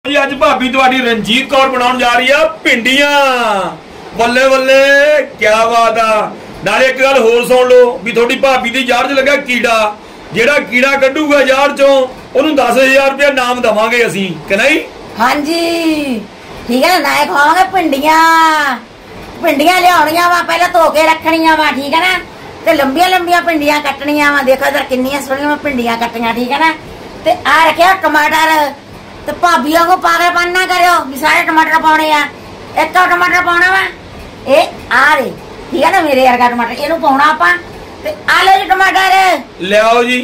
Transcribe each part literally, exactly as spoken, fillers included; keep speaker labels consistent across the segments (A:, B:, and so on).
A: जी अज भाभी तुहाडी रणजीत कौर बनाउण जा रही है भिंडियां। बल्ले बल्ले क्या बात आ। नाले एक गल होर सुन लो भी थोड़ी भाभी दी जाड़ च लगा कीड़ा, जेड़ा कीड़ा कड्डूगा जाड़ चों ओनू दस हजार रुपया नाम देवांगे असीं कि नहीं।
B: हाँ जी ठीक है ना, खवावांगे भिंडियां। भिंडियां लियाउणियां वा, पहले धो के रखणियां वा, ठीक है ना। ते लंबियां लंबियां भिंडियां कट्टणियां वा। देखो इधर किन्नियां सोहणियां भिंडियां कट्टियां, ठीक है ना। ते आ रखिया टमाटर। ते भाभियों को पागलपन ना करो भी सारे टमाटर पाने आ। एक तो टमाटर पाना वा, ए आ रे, ठीक है ना, मेरे वर्गा टमाटर इनू पाउणा आपां। ते आ लो जी टमाटर,
A: ले आओ जी।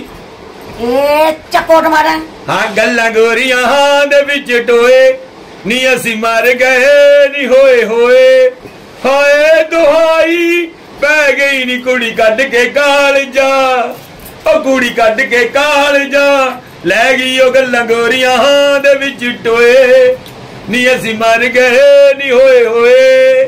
B: ए चक्को टमाटर।
A: हाँ गल्लां गोरियां दे विच टोए नी असीं मर गए नी होए होए, हाय दुहाई पै गई नी कुड़ी कड्ड के कालजा, ओ कुड़ी कड्ड के कालजा लै गई ओ गल्लां गोरियां दे विच टोए नी असीं मर गए नी होए होए।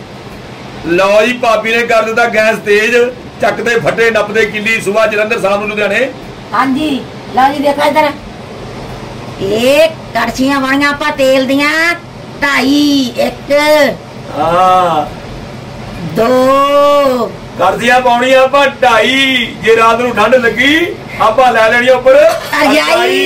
A: लो जी भाभी ने कर दिता गैस तेज, चकते फटे नपदे किली सुबह जलंधर साहब नूं लुधियाणे। हाँ
B: जी लो जी देखो इधर एक कड़छियां बणियां आपां तेल दियां ढाई, एक
A: हाँ
B: दो
A: करदियां पाउणियां आपां ढाई। जे रात नूं ठंड लगी आपां लै लैणी उपर रजाई।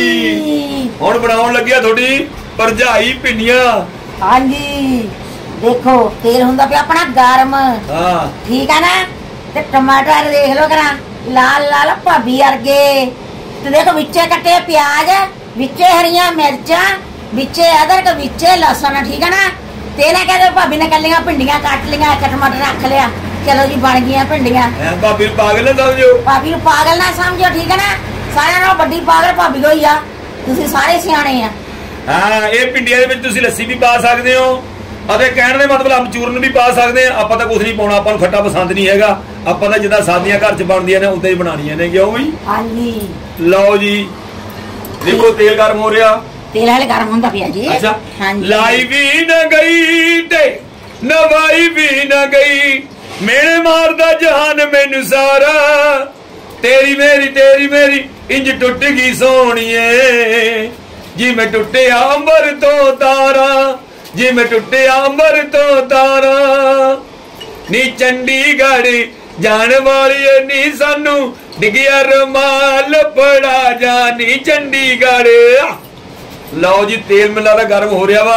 A: हुण बनाउण लगिया थोड़ी भरजाई भिंडियां।
B: हाँ जी देखो तेल हुंदा पिया अपना गरम,
A: हाँ
B: ठीक है ना। ते टमाटर देख लो करा लाल लाल भाभी वर्गे। ते देखो विचे कट्टे प्याज, विचे हरियां मिर्चा, विचे अदरक, विचे लहसुन, ठीक है ना। ते ना कहते भाभी ने कलियां भिंडियां कट लिया, एक टमाटर रख लिया, चलो जी बन गई भिंडियां।
A: भाभी पागल ना समझो,
B: भाभी नूं पागल ना समझो, ठीक है ना। सारे नालों बड़ी पागल भाभी होई आ, तुसीं सारे सियाणे आ।
A: हाँ ये भिंडियां दे विच तुसीं लस्सी भी पा सकदे हो ਅਤੇ ਕਹਿਣ ਦੇ ਮਤਲਬ ਅਮਚੂਰਨ ਵੀ ਪਾ ਸਕਦੇ ਆ। ਆਪਾਂ ਤਾਂ ਕੁਝ ਨਹੀਂ ਪਾਉਣਾ, ਆਪਾਂ ਨੂੰ ਖੱਟਾ ਪਸੰਦ ਨਹੀਂ ਹੈਗਾ। ਆਪਾਂ ਤਾਂ ਜਿੱਦਾਂ ਸਾਦੀਆਂ ਘਰ ਚ ਬਣਦੀਆਂ ਨੇ ਉਦਾਂ ਹੀ ਬਣਾਉਣੀਆਂ ਨੇ, ਕਿਉਂ ਬਈ।
B: ਹਾਂਜੀ
A: ਲਓ ਜੀ ਦੇਖੋ ਤੇਲ ਗਰਮ ਹੋ ਰਿਹਾ।
B: ਤੇਲ ਹਲੇ ਗਰਮ ਹੁੰਦਾ ਪਿਆ ਜੀ।
A: ਅੱਛਾ
B: ਹਾਂਜੀ
A: ਲਾਈ ਵੀ ਨਾ ਗਈ ਤੇ ਨਵਾਈ ਵੀ ਨਾ ਗਈ, ਮੇਰੇ ਮਾਰਦਾ ਜਹਾਨ ਮੈਨੂੰ ਸਾਰਾ, ਤੇਰੀ ਮੇਰੀ ਤੇਰੀ ਮੇਰੀ ਇੰਜ ਟੁੱਟ ਗਈ ਸੋਹਣੀਏ, ਜਿਵੇਂ ਟੁੱਟਿਆ ਅੰਬਰ ਤੋਂ ਤਾਰਾ, जिमें टुटिया अंबर तो तारा, नी चंडीगढ़ जान वाली नी सानू डिगिया रुमाल पड़ा जा नी चंडीगढ़। लो जी तेल मिला दा गर्म हो रहा वा,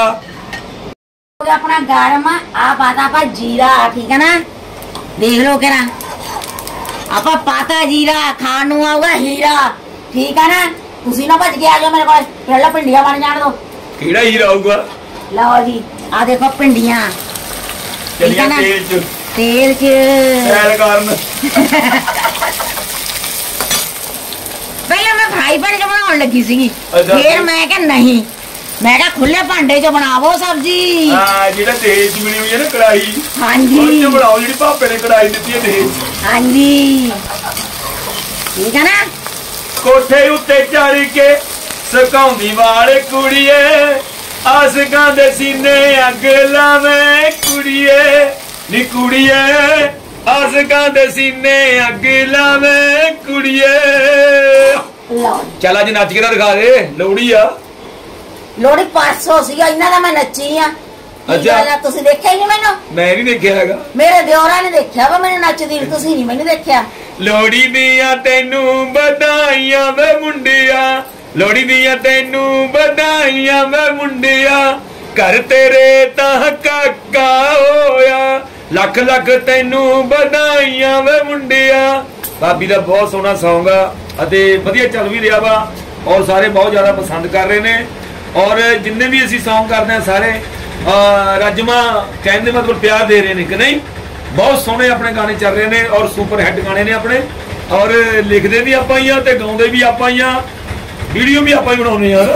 B: अपना गर्म। आ पाता आपा जीरा, ठीक है ना। देख लो करा आपा पाता जीरा, खान नू आऊगा हीरा, ठीक है ना। तुसी ना भज के आ जाओ मेरे को, पहले भिंडियां बन जान दो।
A: केड़ा हीरा आऊगा।
B: लो जी आ देखो भिंडियां
A: चलिए तेल च
B: तेल च
A: तेल गरम।
B: पहले मैं फ्राई पैन च बनाउण लगी सी, फिर मैं क्या नहीं, मैं क्या खुले भांडे च बनावो सब्जी।
A: हां जेड़ा तेल च बनी हुई है ना कढ़ाई,
B: हां जी
A: उस च बनाओ, जेडी भापे ने कढ़ाई दित्ती है तेल।
B: हां जी ठीक है ना।
A: कोठे उत्ते चढ़ के सुकाउंदी वाले कुड़िए, आसकां दे सीने अग लावे कुड़िए नी कुड़िए, आसकां दे सीने अग लावे कुड़िए। चल अज नच के दिखा दे, लोहड़ी आ।
B: लोहड़ी परसों सी, इन्हां दा मैं नच्ची आ। अच्छा तुसीं देखिया ही नहीं मैनू। मैं
A: नहीं देखिया हैगा,
B: मेरे दियोरा ने देखिया वा मैनू नचदी, तुसीं नहीं मैनू देखिया।
A: लोहड़ी दियां तैनू बधाइयां वे मुंडिया, लोहड़ी दियां तैनू बधाइयां वे मुंडिया, घर तेरे तां काका होया, लख लख तैनू बधाइयां वे मुंडिया। भाभी दा बहुत सोहना सॉन्ग आ अते वधिया चल भी रहा वा, और सारे बहुत ज्यादा पसंद कर रहे ने। और जिन्ने भी असीं सॉन्ग करते हैं सारे राजमा कहने मतलब प्यार दे रहे हैं कि नहीं। बहुत सोहने अपने गाने चल रहे हैं और सुपर हिट गाने ने अपने, और लिखते भी आपां ही आ ते गाउंदे भी आपां ही आ, वीडियो भी आप ही बनाने यार।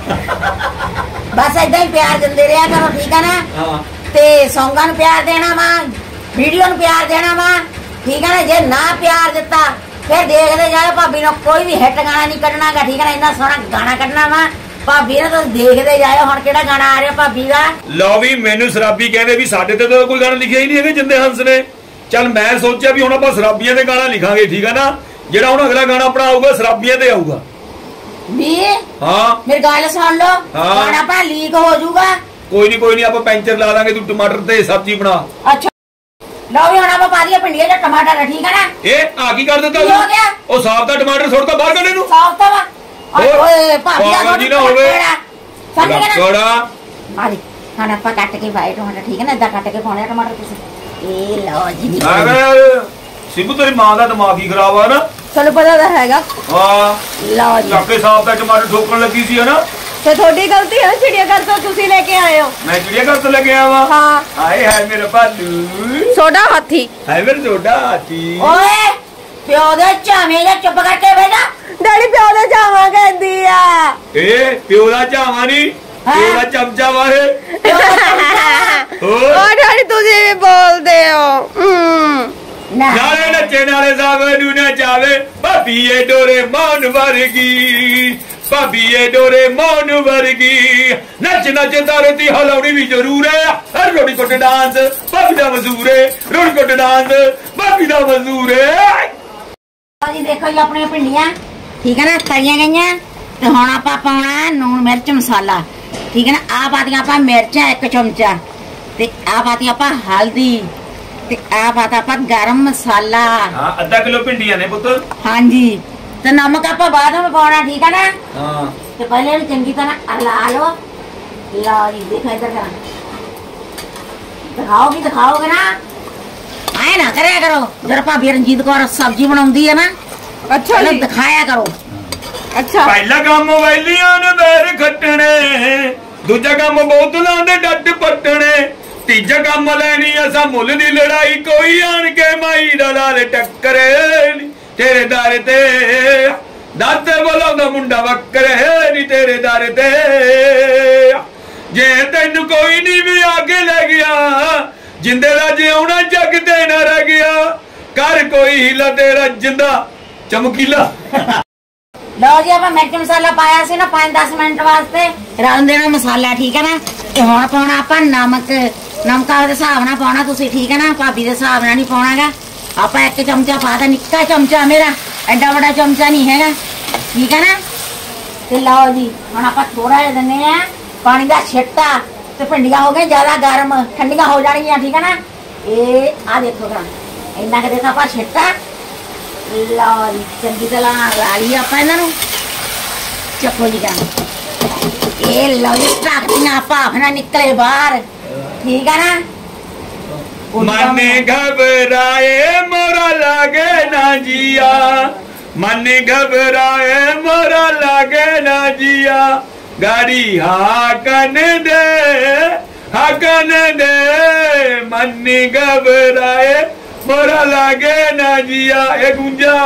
B: बस ऐदा ही प्यार दिंदे रहा करो, ठीक है ना। हाँ ते सॉन्गां नूं प्यार देना वा, वीडियो नूं प्यार देना वा, ठीक है ना। जे ना प्यार दिता फिर देखते जाओ, भाभी ने कोई भी हिट गाना नहीं कढ़ना गा, ठीक है ना। इन्ना सोहना गाना कढ़ना वा भाभी ने, तो देखते जाओ हुण किहड़ा गाना आ रहा भाभी दा।
A: लो भी मैनू शराबी कहंदे भी साडे ते तो कोई गाना लिखिया ही नहीं है जिंदे हंस ने। चल मैं सोचा भी हुण आपां शराबियां दे गाना लिखांगे, ठीक है ना। जिहड़ा हुण अगला गाना अपना आऊगा शराबियां ते आऊगा,
B: ਵੀ
A: हाँ
B: मेरी गल सुन लो
A: हाँ।
B: खाना अपना लीक हो जाऊगा।
A: कोई नहीं कोई नहीं, आप पेंचर ला देंगे, तू टमाटर ते सब्जी बना।
B: अच्छा लो भी होना पा दिया भिंडिया जो टमाटर है, ठीक है ना।
A: ए आगी कर देता
B: ਕੀ ਹੋ ਗਿਆ?
A: ओ साफ दा टमाटर छोड़ के बाहर कने नु
B: साफ तो वा
A: ਹੋਰ?
B: ओए भाभी
A: पागल
B: का
A: जी ना होवे।
B: समझ गए ना।
A: लकड़ा
B: आ ले खाना पा काट के पाए टमाटर, ठीक है ना। इदा काट के पाने टमाटर तुसी। ए लो जी
A: अगर सिबू तेरी मां दा दिमाग ही खराब है ना।
B: चलो पता तो हैगा।
A: हां
B: लो जी
A: काके साफ दा टमाटर ठोकन लगी सी है ना।
B: तो थोड़ी गलती है, चिड़िया घर तो तुसी लेके आए हो।
A: मैं चिड़िया घर तो लेके आया वा।
B: हाँ
A: हाय हाय मेरा भालू,
B: सोडा हाथी।
A: हाय मेरा छोटा हाथी।
B: ओए प्यो दे चावे जा चुप करके बैठा। डैडी प्यो दे चावा कहंदी आ।
A: ए प्यो दा चावा नहीं, प्यो दा चमचा वा है।
B: ओ डैडी तुसी भी बोलदे हो। ना
A: नाले नचे नाले सावे नू नचावे, भाभी ए डोरे मान वर्गी, भाभी ए डोरे मान वर्गी। नच नच तारती हलाउनी भी जरूर है, हर रोटी कोट डांस भाभी दा मजूर है, रोटी कोट डांस भाभी दा मजूर है।
B: जी देखो जी अपनी भिंडियां ठीक है ना, तलियां गईयां ते हुण आपां पाउणा लूण मिर्च मसाला, ठीक है ना। आ पातियां आपां मिर्चां एक चमचा ते आ पातियां आपां हल्दी ते आ पाता आपां गरम मसाला।
A: हां आधा किलो भिंडियां ने पुत्र।
B: हाँ जी ते नमक आपां बाद में पाउणा, ठीक है ना।
A: हां
B: ते पहले इहनूं चंगी तरह हला लो। लो जी देखो इधर करा, दिखाओगी दिखाओगे ना, आए ना करे करो। जरा भाभी रंजीत कौर सब्जी बनाउंदी है ना, अच्छा जी दिखाया करो। अच्छा
A: पहला काम मोबाइलियां ने बैर खट्टने, दूजा काम बोतलां दे डट पट्टने, तीजा काम लैनी असा मुल दी लड़ाई, कोई आन के माई दा लाल टक्करे नी तेरे दारे ते, दाते बोलाउंदा मुंडा वक्करे नी तेरे दारे ते। जे तैनू कोई नहीं भी आगे ले गया, जिंदे दा जिउणा जग ते ना रह गया, कर कोई हिला तेरा जिंदा चमकीला।
B: लो जी आप मिर्च मसाला पाया सी ना पांच दस मिनट वास्ते रल देना मसाला, ठीक है ना। ते हुण पाउणा आपां नमक, नमक दे हिसाब नाल पाउणा तुसीं, ठीक है ना। भाभी दे हिसाब नाल नहीं पाउणागा। आपां एक चमचा पाता, निक्का चमचा मेरा, एडा बड़ा चमचा नहीं हैगा, ठीक है ना। ते लो जी हुण आपां थोड़ा जिहा दिन्ने आ पानी दा छिट्टा, ते भिंडियां हो गई ज्यादा गर्म, ठंडियां हो जाणगियां, ठीक है ना। ए आ देखो करा इन्ना के देखा आपां छिट्टा। लो जी चंगी तरह ला लिया आपां इन्हां नूं, चुप्पो जी कर। ए लो जी टाकियां भाफ ना निकले बाहर, ठीक है ना।
A: मन घबराए मोरा लागे ना जिया, मन घबराए मोरा लागे ना जिया, गाड़ी हाकन दे हाकन दे, मन घबराए मोरा लागे ना जिया। ए गुंजा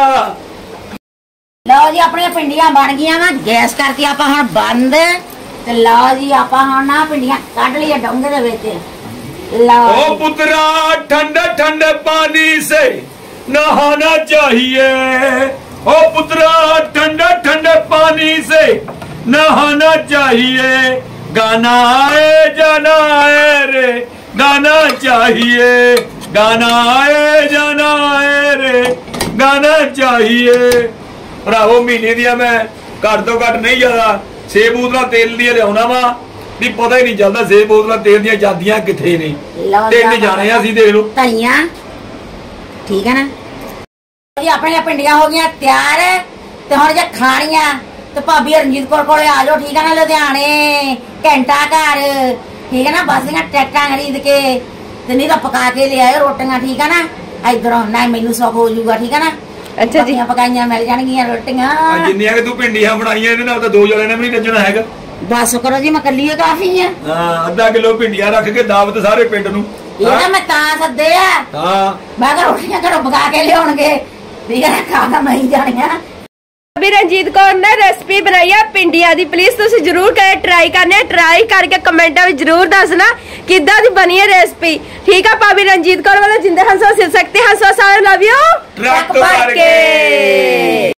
B: लो जी अपनी भिंडियां बन गई वा, गैस करती आप हुण बंद। ते लो जी आप हुण ना भिंडियां कढ लिया डोंगे दे विच। लो
A: ओ पुत्रा ठंडे ठंडे पानी से नहाना चाहिए, ओ पुत्रा ठंडे ठंडे पानी से नहाना चाहिए, गाना आए जाना आए रे गाना चाहिए, गाना आए जाना आए रे गाना चाहिए। भरावो महीने दिया मैं घट तो घट नहीं ज्यादा छे बोतल तेल दिया लिया वा, नहीं पता ही नहीं चलता छे बोतल तेल दिया जादियां किथे ने। तीन जाने असि देख लो
B: धनिया, ठीक है ना जी। अपनी भिंडियां हो गई तैयार, ते हुण जे खाणियां ते भाभी रंजीत कौर कोले आ जाओ, ठीक है ना। लुधियाने घंटा घर, ठीक है ना। बस दियां टिकटां खरीद के ते नहीं तो पका के ले आए रोटियां, ठीक है ना। इधरों ना मैनू सुख हो जाऊगा, ठीक है ना। अच्छा जी पकाइयां मिल जाणगियां रोटियां।
A: जिन्नियां कि तू भिंडियां बनाईयां इहदे नाल तां दो जणे ने भी नहीं नचना हैगा।
B: बस करो जी मैं कल्ली काफी है।
A: हां अद्धा किलो भिंडियां रख के दावत सारे पिंड नूं।
B: ਇਹ ਤਾਂ ਮੈਂ ਤਾਂ ਸੱਦੇ ਆ।
A: ਹਾਂ
B: ਮੈਂ ਕਿਹਾ ਰੋਟੀਆਂ ਘਰੋਂ ਪਕਾ ਕੇ ਲਿਆਉਣਗੇ, ਠੀਕ ਹੈ। ਖਾਣਾ ਮੈਂ ਹੀ ਜਾਣੀਆਂ।
C: अभी रंजीत कौर ने रेसिपी बनाई है पिंडिया दी, प्लीज तुसी जरूर करे ट्राई करने, ट्राई करके कमेंटा में जरूर दसना किदा दी बनी है रेसिपी, ठीक है। भाभी रंजीत कौर वाला जिंदे हंसो सिल सकते हंसो सारे लव यू
A: ट्रक करके।